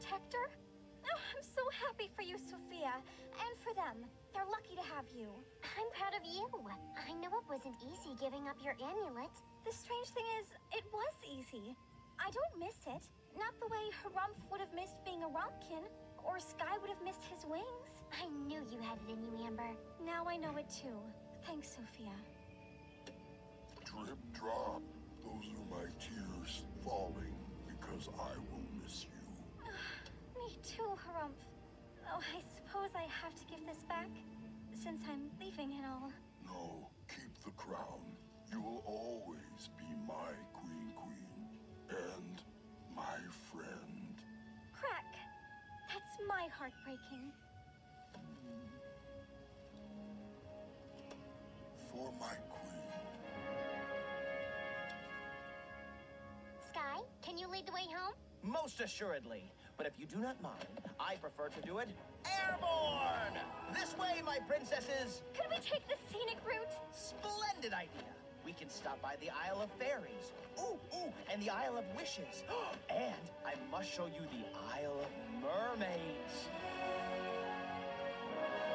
protector? Oh, I'm so happy for you, Sophia. And for them. They're lucky to have you. I'm proud of you. I know it wasn't easy giving up your amulet. The strange thing is, it was easy. I don't miss it. Not the way Harumph would have missed being a Rumpkin, or Sky would have missed his wings. I knew you had it in you, Amber. Now I know it too. Thanks, Sophia. Drip drop. Those are my tears falling because I will miss you. Me too, Harumph. Oh, I suppose I have to give this back, since I'm leaving and all. No, keep the crown. You will always be my Queen, and my friend. Crack. That's my heartbreaking. For my queen. Sky, can you lead the way home? Most assuredly. But if you do not mind, I prefer to do it airborne! This way, my princesses! Could we take the scenic route? Splendid idea! We can stop by the Isle of Fairies. Ooh, and the Isle of Wishes. And I must show you the Isle of Mermaids.